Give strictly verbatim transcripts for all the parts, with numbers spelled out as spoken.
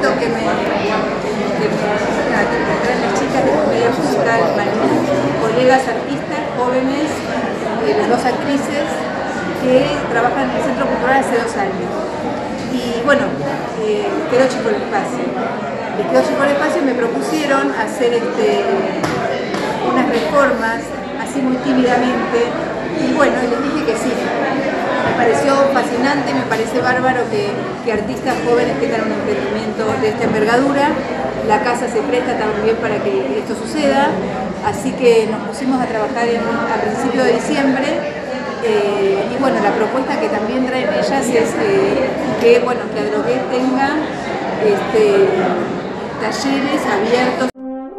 proyecto que me, que me, nada, que me traen las chicas de comedia musical Malú, colegas artistas jóvenes, eh, las dos actrices que trabajan en el Centro Cultural hace dos años. Y bueno, eh, quedó chico el espacio. Les quedó chico el espacio y me propusieron hacer este, unas reformas así muy tímidamente. Y bueno, les dije que sí. Me pareció fascinante, me parece bárbaro que, que artistas jóvenes tengan un emprendimiento de esta envergadura. La casa se presta también para que esto suceda, así que nos pusimos a trabajar en, a principios de diciembre. Eh, y bueno, la propuesta que también traen ellas es eh, que, bueno, que Adrogué tenga este, talleres abiertos.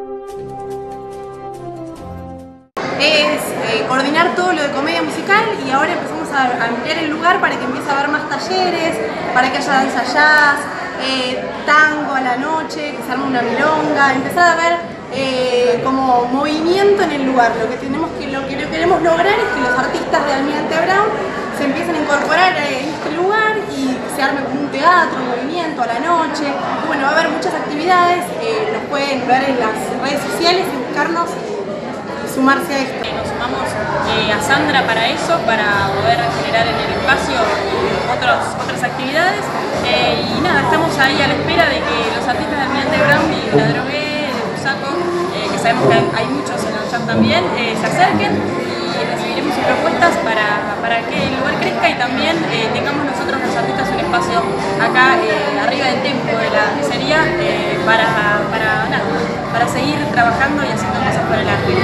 Es eh, coordinar todo lo de comedia musical y ahora empezamos a, a ampliar el lugar para que empiece a haber más talleres, para que haya danza jazz, eh, tango a la noche, que se arme una milonga, empezar a ver eh, como movimiento en el lugar. Lo que tenemos que lo que queremos lograr es que los artistas de Almirante Brown se empiecen a incorporar en este lugar y se arme como un teatro, un movimiento a la noche. Y bueno, va a haber muchas actividades, eh, los pueden ver en las redes sociales y buscarnos y sumarse a esto. Nos sumamos eh, a Sandra para eso, para poder generar en el espacio otros, otras actividades. Eh, y nada, estamos ahí a la espera de que los artistas de Almirante Brown y de Adrogué, de Bursaco, eh, que sabemos que hay, hay muchos en el chat también, eh, se acerquen y recibiremos sus propuestas para, para que el lugar crezca y también eh, tengamos nosotros los artistas un espacio acá eh, arriba del templo de la pizzería eh, para, para, nada, para seguir trabajando y haciendo cosas por el arte.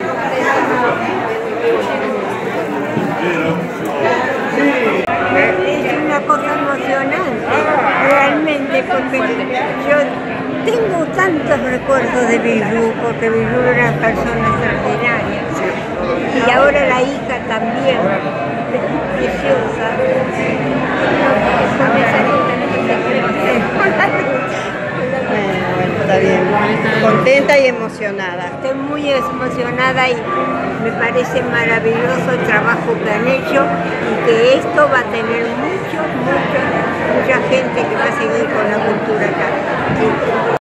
Es una cosa emocionante, realmente, porque yo tengo tantos recuerdos de Bijou, porque Bijou era una persona extraordinaria. Y ahora la hija también, preciosa. Bueno, está bien. Contenta y emocionada. Estoy muy emocionada y me parece maravilloso el trabajo que han hecho y que esto va a tener mucho, mucho, mucha gente que va a seguir con la cultura acá.